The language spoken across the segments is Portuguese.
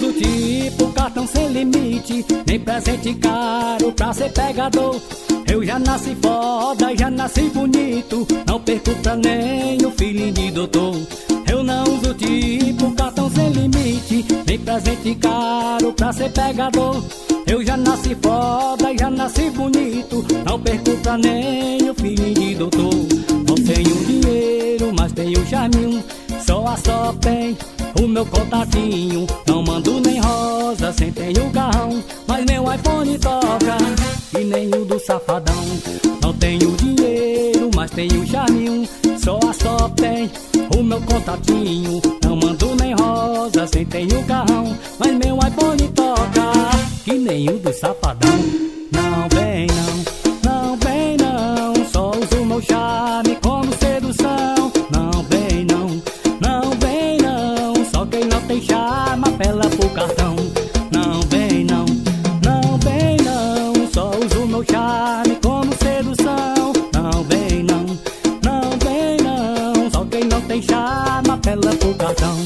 uso tipo cartão sem limite, nem presente caro pra ser pegador. Eu já nasci foda, já nasci bonito, não perco pra nem o filhinho de doutor. Eu não uso tipo cartão sem limite, nem presente caro pra ser pegador. Eu já nasci foda, já nasci bonito, não perco pra nem o filhinho de doutor. Não tenho dinheiro, mas tenho charminho, só a só tem o meu contatinho. Não mando nem rosa, sem tenho carrão, mas meu iPhone toca e nem o do safadão. Não tenho dinheiro, mas tenho charminho, só a só tem o meu contatinho. Não mando nem rosa, sem tenho carrão, mas meu iPhone toca que nem o do safadão. Não vem não, não vem não, só uso meu charme como sedução. Não vem não, não vem não, só quem não tem charme apela pro cartão. Não vem não, não vem não, só uso meu charme como sedução. Não vem não, não vem não, só quem não tem charme apela pro cartão.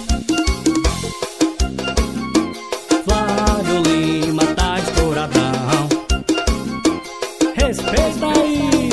Flávio Lima tá estouradão, respeita aí.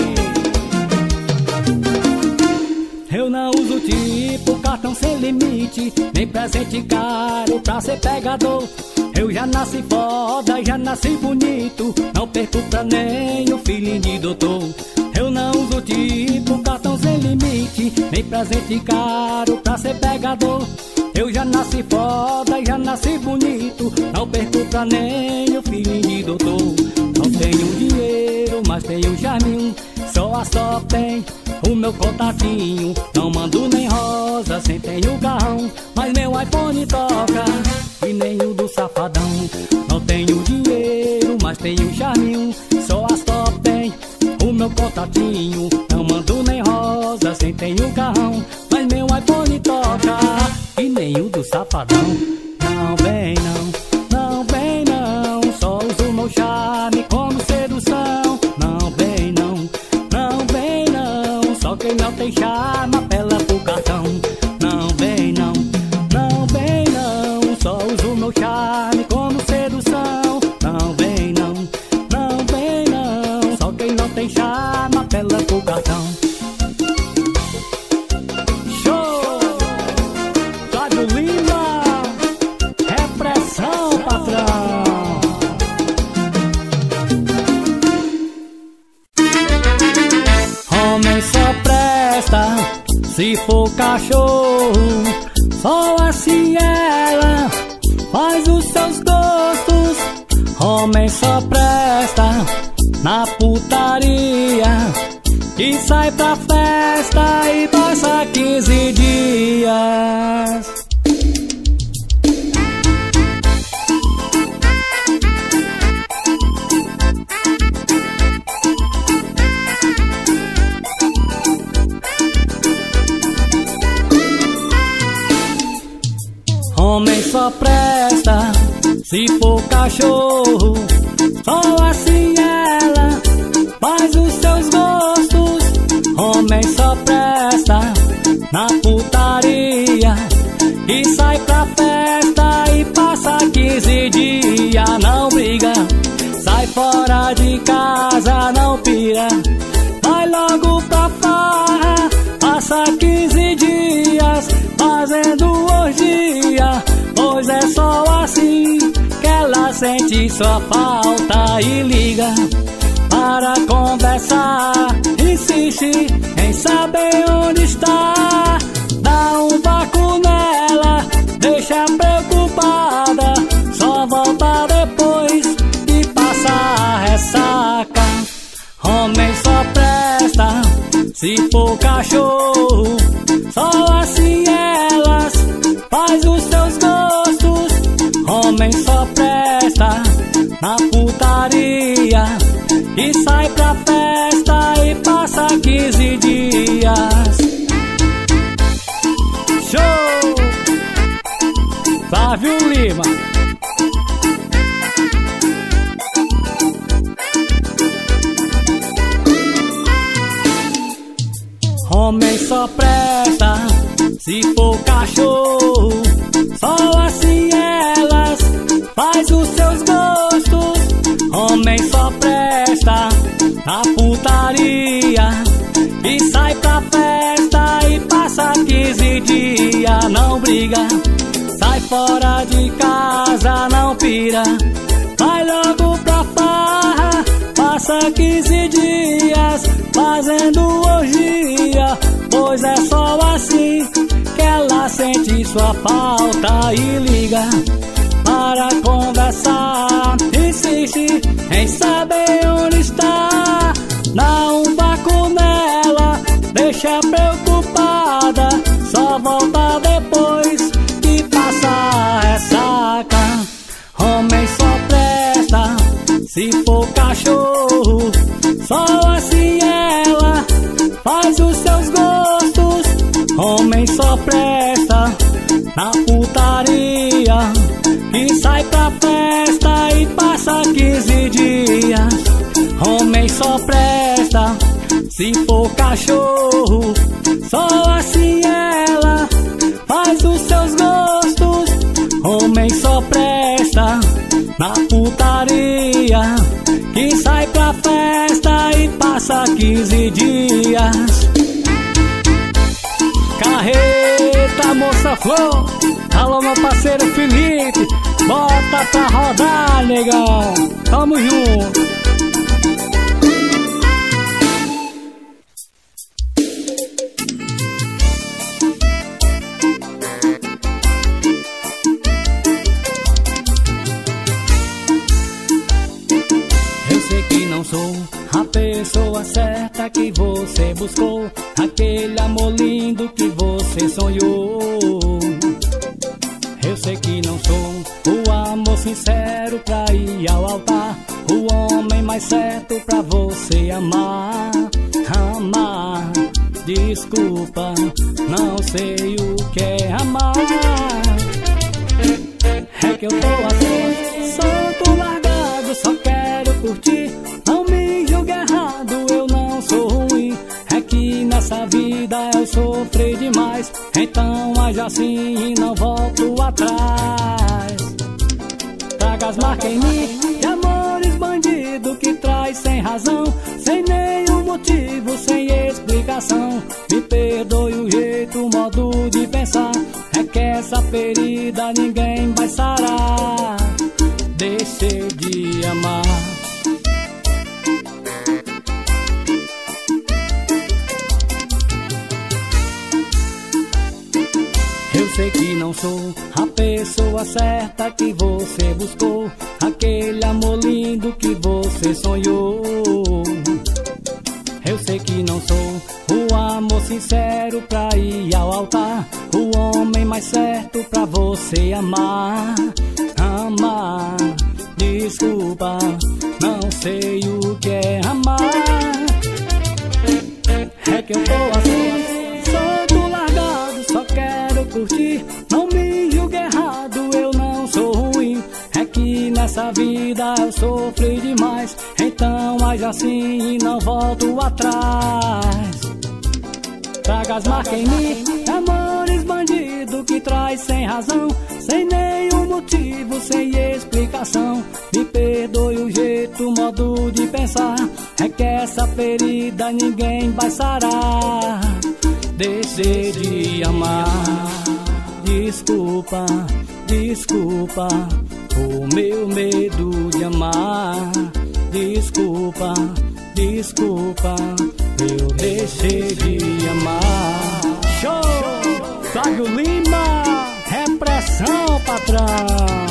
Eu não uso tipo cartão sem limite, nem presente caro pra ser pegador. Eu já nasci foda, já nasci bonito, não perco pra nem o filhinho de doutor. Eu não uso tipo cartão sem limite, nem presente caro pra ser pegador. Eu já nasci foda, já nasci bonito, não perco pra nem o filhinho de doutor. Não tenho dinheiro, mas tenho charminho, só a só tem o meu contatinho. Não mando nem rosa, sem tenho carrão, mas meu iPhone toca e nem o do safadão. Não tenho dinheiro, mas tenho charminho, só a só tem o meu contatinho. Não mando nem rosa, sem tenho carrão, mas meu iPhone toca e nem o do safadão. Não vem não, não vem não, só uso meu charme como sedução. Não vem não, não vem não, só quem não tem charme apela pro cartão. Não vem não, não vem não, só uso meu charme como sedução. Não vem não, não vem não, só quem não tem charme apela pro cartão. Show! Flávio Lima, repressão, patrão. Homem só presta se for cachorro, só assim ela faz os seus gostos. Homem só presta na putaria, que sai pra festa e passa 15 dias. Homem só presta se for cachorro, só assim ela faz os seus gostos. Homem só presta na putaria, e sai pra festa e passa 15 dias. Não briga, sai fora de casa, não pira, vai logo pra farra, passa 15 dias fazendo orgia. Pois é só assim que ela sente sua falta e liga para conversar. Insiste em saber onde está, dá um vácuo nela, deixa preocupada, só volta depois que passa a ressaca. Homem só presta se for cachorro, só assim elas faz os seus gostos. Homem só presta na putaria, e sai pra festa e passa 15 dias. Show! Flávio Lima. Homem só presta se for cachorro, só assim ela na putaria, e sai pra festa e passa 15 dias. Não briga, sai fora de casa, não pira, vai logo pra farra, passa 15 dias fazendo orgia. Pois é só assim que ela sente sua falta e liga para conversar. Insiste em saber onde está, dá um vácuo nela, deixa preocupada, só volta depois que passa a ressaca. Homem só presta se for cachorro, só assim ela faz os seus gostos. Homem só presta na putaria, que sai pra festa e passa 15 dias. Homem só presta se for cachorro, só assim ela faz os seus gostos. Homem só presta na putaria, que sai pra festa e passa 15 dias. Carreta, moça flor, alô meu parceiro Felipe, bota pra rodar, negão, tamo junto. Eu sei que não sou a pessoa certa que você buscou, aquele amor lindo que você sonhou. Eu sei que não sou o amor sincero pra ir ao altar, o homem mais certo pra você amar. Amar, desculpa, não sei o que é amar. É que eu tô assim, solto, largado, só quero curtir. Não me julgue errado, eu não sou ruim, é que nessa vida eu sofri demais. Então age assim e não volto atrás. Traga as marcas em mim de amores bandido que traz sem razão, sem nenhum motivo, sem explicação. Me perdoe o jeito, o modo de pensar, é que essa ferida ninguém vai sarar. Deixei de amar. Eu sei que não sou a pessoa certa que você buscou, aquele amor lindo que você sonhou. Eu sei que não sou o amor sincero pra ir ao altar, o homem mais certo pra você amar. Amar, desculpa, não sei o que é amar. É que eu tô assim, solto, largado, só quero curtir. Não me julgue errado, eu não sou ruim, é que nessa vida eu sofri demais. Então age assim e não volto atrás. Traga as marcas em mim, amores bandido que traz sem razão, sem nenhum motivo, sem explicação. Me perdoe o jeito, o modo de pensar, é que essa ferida ninguém vai sarar. Deixei de amar, desculpa, desculpa, o meu medo de amar. Desculpa, desculpa, eu deixei de amar. Show! Flávio Lima, repressão, patrão.